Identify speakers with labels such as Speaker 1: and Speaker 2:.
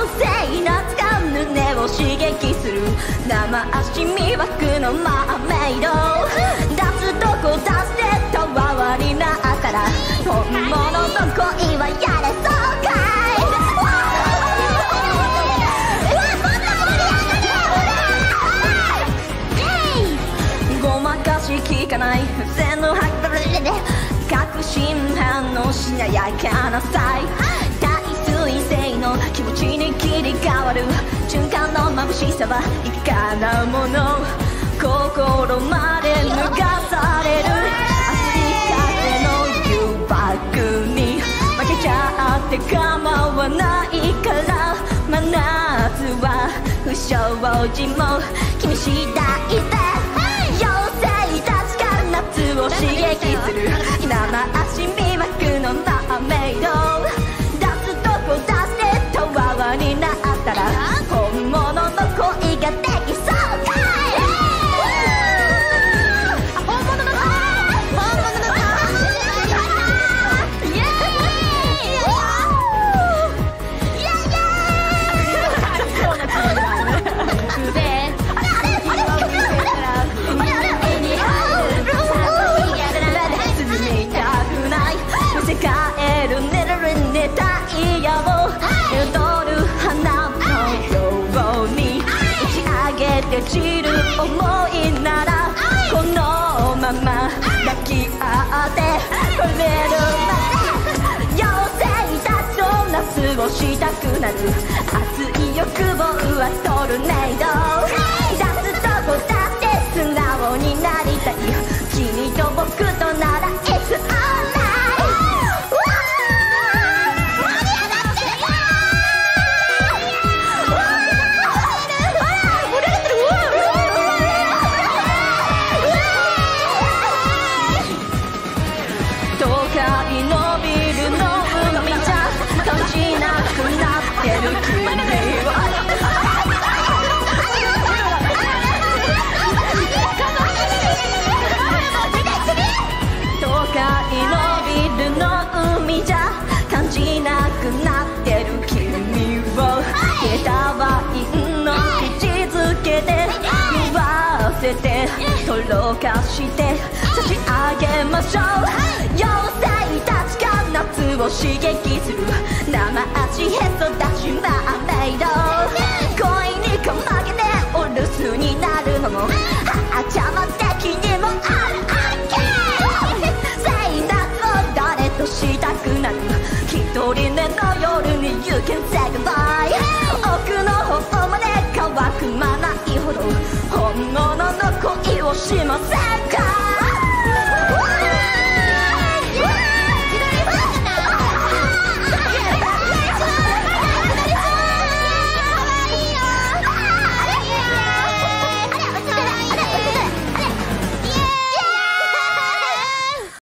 Speaker 1: 精なつか胸を刺激する生足魅惑のマーメイド出すとこ出してたわわりなったら本物の恋はやれそうかいごまかしきかない付箋のハクブルで確信犯のしなやかなさい大水星の気持ちに切り替わる瞬間の眩しさはいかなもの心まで脱がされる熱い風の誘惑に負けちゃって構わないから真夏は不祥事も君次第で妖精たちが夏を刺激する生足魅惑のマーメイド出すとこ出してたわわになったら本物の恋ができそうかい本物の恋本物の恋イエーイイエーイで帰る寝る熱帯夜を彩る花のように打ち上げて散る想いならこのまま抱き合ってくれるまで妖精たちと夏をしたくなる熱い欲望はトルネード出すとこ出して素直になりたい君と僕となら It's alright感じなくなってる君を消えたワインの口づけで酔わせてとろかして差し上げましょう妖精たちが夏を刺激する生足へそ出しマーメイド恋にかまけてお留守になるのもはあちゃま的にもあるしたくなる一人寝の夜に You can say goodbye 奥の方まで乾くまないほど本物の恋をしません